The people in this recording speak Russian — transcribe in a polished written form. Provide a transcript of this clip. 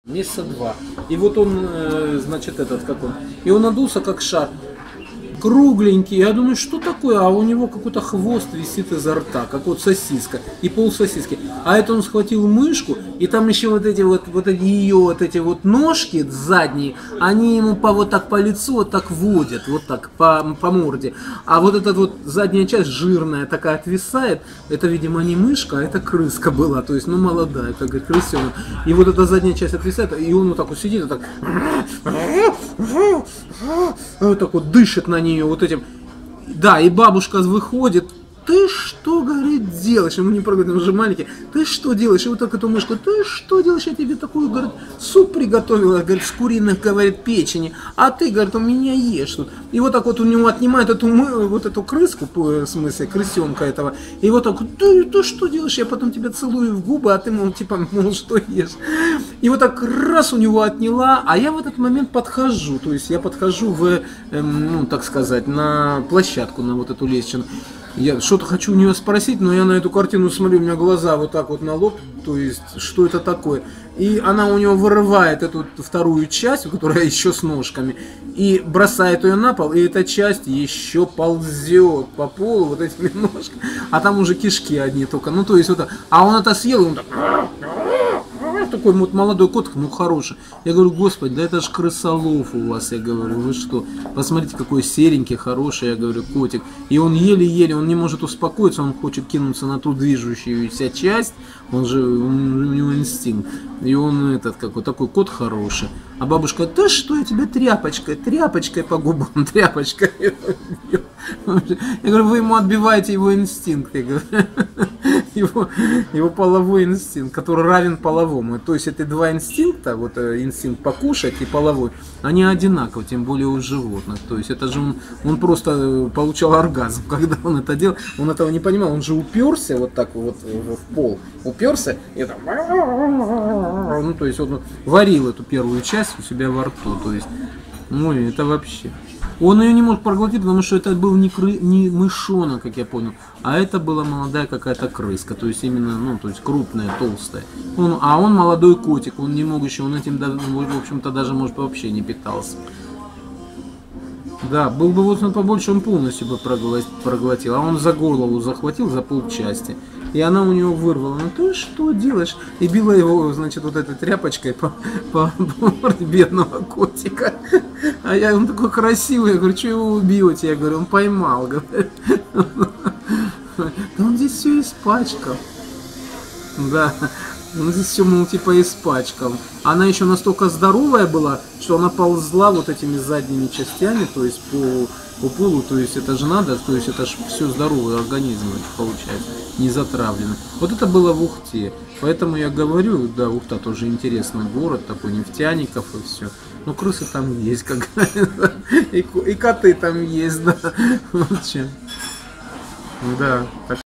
месяца 2. И вот он, значит, этот, как он, и он надулся как шар, кругленький. Я думаю, что такое? А у него какой-то хвост висит изо рта, как вот сосиска, и пол сосиски. А это он схватил мышку, и там еще вот эти ее ножки задние, они ему вот так по лицу вот так водят, вот так по морде. А вот эта вот задняя часть жирная такая отвисает. Это, видимо, не мышка, а это крыска была, то есть, ну, молодая, как говорит, крысенок. И вот эта задняя часть отвисает, и он вот так вот сидит, вот так вот дышит на нее вот этим. Да, и бабушка выходит. Ты что, говорит, делаешь? Ему не проговорит, он уже маленький. Ты что делаешь? И вот так эту мышку. Ты что делаешь? Я тебе такую, говорит, суп приготовила, говорит, с куриных, говорит, печени. А ты, говорит, у меня ешь тут. И вот так вот у него отнимает эту крыску, в смысле, крысенка этого. И вот так вот, ты что делаешь? Я потом тебя целую в губы, а ты, мол, типа, мол, что ешь? И вот так раз у него отняла, а я в этот момент подхожу. То есть я подхожу ну, так сказать, на площадку, на вот эту лестницу. Я что-то хочу у нее спросить, но я на эту картину смотрю, у меня глаза вот так вот на лоб, то есть, что это такое? И она у него вырывает эту вторую часть, которая еще с ножками, и бросает ее на пол, и эта часть еще ползет по полу вот этими ножками, а там уже кишки одни только, ну то есть вот так. А он это съел, и он так... Такой вот молодой кот, ну хороший. Я говорю, господи, да это ж крысолов у вас, я говорю, вы что? Посмотрите, какой серенький, хороший, я говорю, котик. И он еле-еле, он не может успокоиться, он хочет кинуться на ту движущуюся часть, у него инстинкт. И он этот, какой такой кот хороший. А бабушка, ты что, я тебя тряпочкой по губам, тряпочкой. Я говорю, вы ему отбиваете его инстинкт, я говорю. Его половой инстинкт, который равен половому. То есть это два инстинкта, вот инстинкт покушать и половой, они одинаковы, тем более у животных. То есть это же он просто получал оргазм, когда он это делал. Он этого не понимал, он же уперся вот так вот в пол, уперся и там, ну то есть он варил эту первую часть у себя во рту. То есть, ой, это вообще. Он ее не мог проглотить, потому что это был не мышонок, как я понял, а это была молодая какая-то крыска, то есть именно, ну, то есть крупная, толстая. А он молодой котик, он не мог еще, он этим, в общем-то, даже, может, вообще не питался. Да, был бы вот он побольше, он полностью бы проглотил, а он за голову захватил, за полчасти. И она у него вырвала, ну ты что делаешь? И била его, значит, вот этой тряпочкой по морде бедного котика. А он такой красивый, я говорю, что его убьете? Я говорю, он поймал, говорит. Да он здесь все испачкал. Да, он здесь все, мол, типа испачкал. Она еще настолько здоровая была, что она ползла вот этими задними частями, то есть по полу, то есть это же надо, то есть это же все здоровый организм получается, не затравлено. Вот это было в Ухте, поэтому я говорю, да, Ухта тоже интересный город, такой нефтяников и все. Но крысы там есть, как и коты там есть, да. Вот чем. Да.